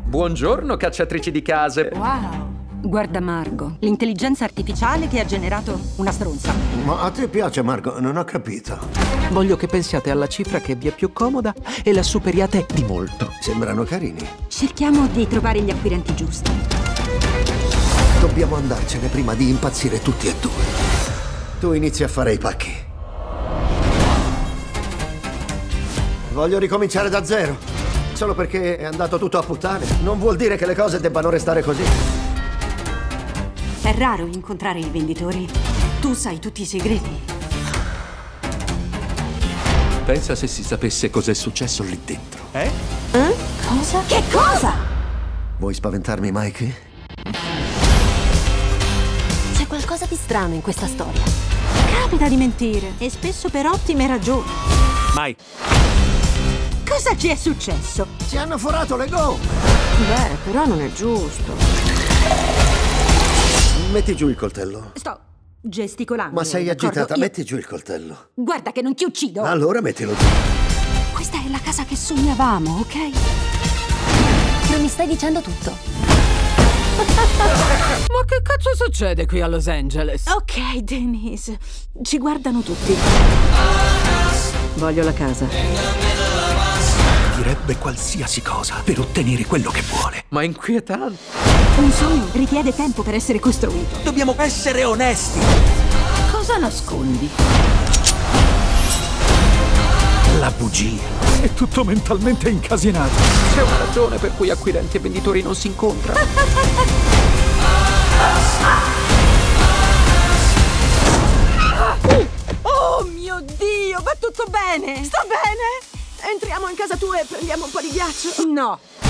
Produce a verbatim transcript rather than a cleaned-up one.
Buongiorno, cacciatrici di case. Wow. Guarda Margo, l'intelligenza artificiale che ha generato una stronza. Ma a te piace, Margo? Non ho capito. Voglio che pensiate alla cifra che vi è più comoda e la superiate di molto. Sembrano carini. Cerchiamo di trovare gli acquirenti giusti. Dobbiamo andarcene prima di impazzire tutti e due. Tu inizi a fare i pacchi. Voglio ricominciare da zero. Solo perché è andato tutto a puttane non vuol dire che le cose debbano restare così. È raro incontrare i venditori. Tu sai tutti i segreti. Pensa se si sapesse cos'è successo lì dentro. Eh? Eh? Cosa? Che cosa? Vuoi spaventarmi, Mikey? C'è qualcosa di strano in questa storia. Capita di mentire, e spesso per ottime ragioni. Mai. Cosa ci è successo? Ci hanno forato le gomme! Beh, però non è giusto. Metti giù il coltello. Sto gesticolando. Ma sei d'accordo? agitata, Io- metti giù il coltello. Guarda che non ti uccido. Allora mettilo giù. Questa è la casa che sognavamo, ok? Non mi stai dicendo tutto. Ma che cazzo succede qui a Los Angeles? Ok, Denise. Ci guardano tutti. Voglio la casa. Direbbe qualsiasi cosa per ottenere quello che vuole. Ma inquietante. Un sogno richiede tempo per essere costruito. Dobbiamo essere onesti. Cosa nascondi? La bugia. È tutto mentalmente incasinato. C'è una ragione per cui acquirenti e venditori non si incontrano. Oh mio Dio, va tutto bene? Sta bene? Entriamo in casa tua e prendiamo un po' di ghiaccio? No.